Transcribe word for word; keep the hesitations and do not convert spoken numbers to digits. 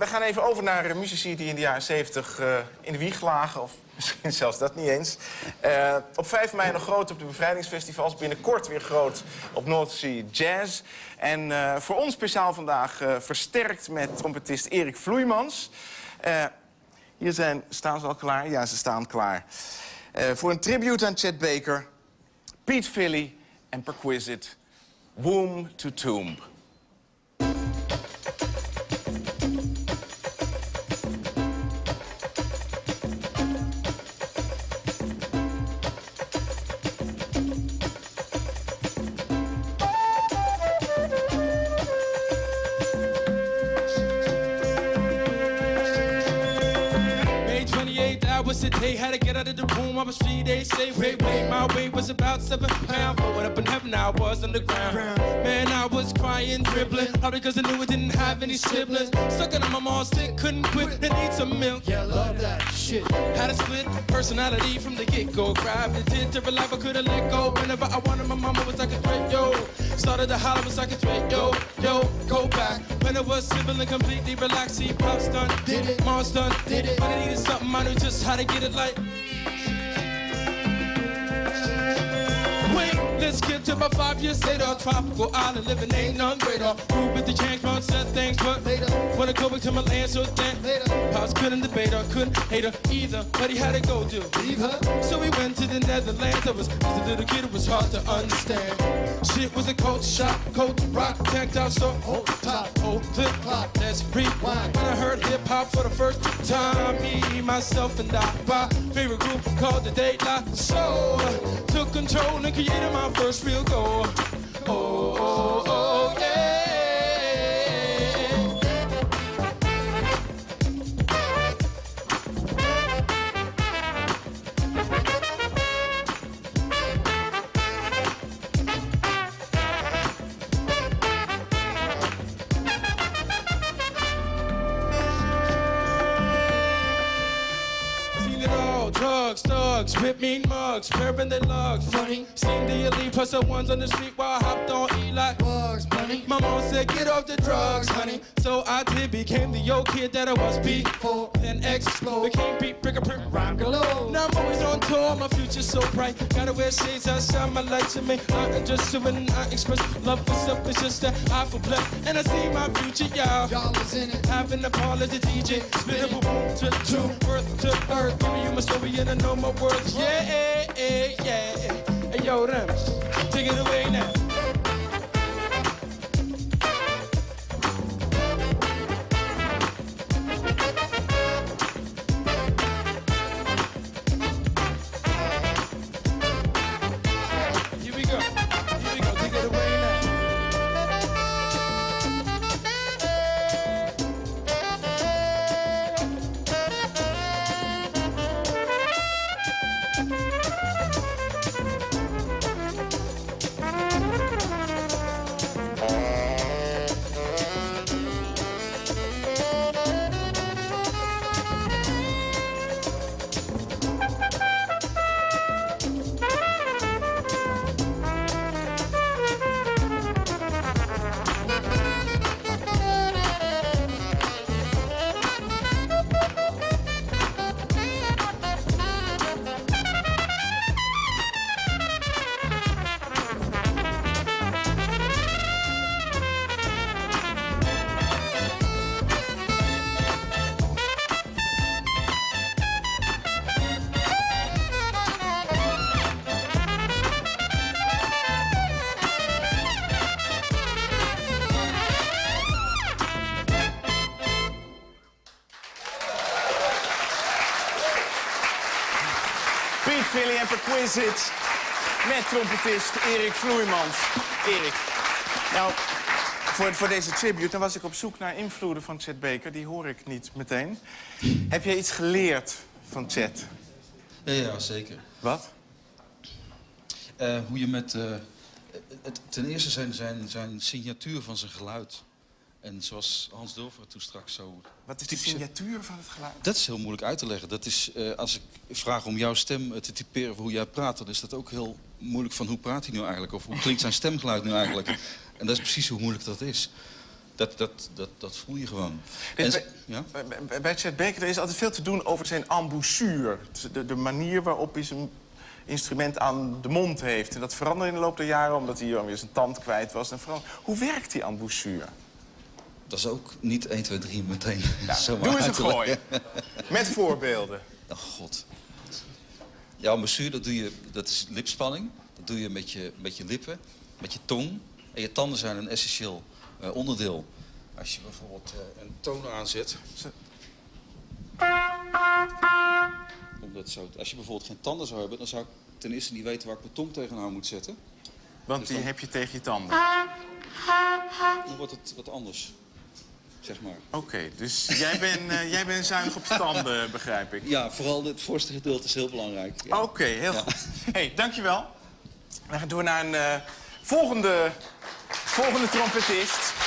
gaan even over naar muzici die in de jaren zeventig uh, in de wieg lagen. Of misschien zelfs dat niet eens. Uh, op vijf mei nog groot op de bevrijdingsfestivals. Binnenkort weer groot op North Sea Jazz. En uh, voor ons speciaal vandaag uh, versterkt met trompetist Erik Vloeimans. Uh, hier zijn, staan ze al klaar? Ja, ze staan klaar. Uh, voor een tribute aan Chet Baker, Pete Philly en Perquisite, Womb to Tomb. Hey, had to get out of the room. I was three days say, wait, wait. My weight was about seven pounds. But up in heaven, I was underground. Man, I was crying, dribbling. Probably because I knew I didn't have any siblings. Sucking on my mom, sick, couldn't quit. They need some milk. Yeah, love that shit. Had a split personality from the get-go. Gravitated to life, I couldn't let go. Whenever I wanted, my mama was like a threat, yo. Started to holler, was like a threat, yo. Yo, go back. When it was simple and completely relaxed. See, Pop's done, did it. Mom's done, did it. When I needed something, I knew just how to get it like. Wait, let's skip to about five years later. Tropical island living ain't none greater. Prove with the change, run set things, but later. Wanna go back to my land, so then later. Pops couldn't debate her, couldn't hate her either, but he had to go do. Leave her. So we went to the Netherlands. I was just a little kid, it was hard to understand. Shit was a coat shop, coat rock, tactile, so hold the top, hold the clock. Let's rewind. When I heard hip hop for the first time, me, myself, and I, my favorite group called the Daylight Soul. Took control and created my first real goal. Oh, oh, oh, yeah. Drugs, thugs, rip mean mugs, wearing their lugs. Funny, seen the elite plus the ones on the street while I hopped on E like Bugs Bunny. My mom said, get off the drugs, honey. So I did, became the old kid that I was before. Then explode, became beat, bigger, print, rhyme galore. Now I'm always on tour, my future's so bright. Gotta wear shades outside my light to me. I am just when I express love for self, it's just that I feel blessed. And I see my future, y'all. Y'all was in it, having a ball as a D J. Split up a boom to two, birth to earth. Giving you my story and I know my words. Yeah, yeah, yeah. Hey, yo, them, take it away now. Here we go. Here we go. Take it away now. Pete Philly en Perquisite met trompetist Erik Vloeimans. Erik, nou, voor, voor deze tribute dan was ik op zoek naar invloeden van Chet Baker. Die hoor ik niet meteen. Heb jij iets geleerd van Chet? Ja, ja zeker. Wat? Uh, hoe je met... Uh, het, ten eerste zijn, zijn, zijn signatuur van zijn geluid. En zoals Hans Dulfer toen straks zo... Wat is de signatuur van het geluid? Dat is heel moeilijk uit te leggen. Dat is, uh, als ik vraag om jouw stem te typeren voor hoe jij praat... dan is dat ook heel moeilijk van hoe praat hij nu eigenlijk? Of hoe klinkt zijn stemgeluid nu eigenlijk? En dat is precies hoe moeilijk dat is. Dat, dat, dat, dat voel je gewoon. Dus En bij, ze- ja? bij, bij Chet Baker er is altijd veel te doen over zijn embouchure. De, de manier waarop hij zijn instrument aan de mond heeft. En dat veranderde in de loop der jaren omdat hij dan weer zijn tand kwijt was. En vooral, hoe werkt die embouchure? Dat is ook niet één, twee, drie meteen Nou, zomaar doe eens een uit te leggen. gooi. Met voorbeelden. Oh, god. Ja, embouchure, dat doe je, dat is lipspanning. Dat doe je met je, met je lippen, met je tong. En je tanden zijn een essentieel uh, onderdeel. Als je bijvoorbeeld uh, een toon aanzet. Zo. Om dat zo, als je bijvoorbeeld geen tanden zou hebben, dan zou ik ten eerste niet weten waar ik mijn tong tegenaan moet zetten. Want Dus die dan- heb je tegen je tanden. Dan wordt het wat anders, zeg maar. Oké, okay, dus jij bent uh, jij bent zuinig op je tanden, begrijp ik. Ja, vooral het voorste gedeelte is heel belangrijk. Ja. Oké, okay, heel Ja. goed. Hey, dankjewel. We gaan door naar een uh, volgende, volgende trompetist.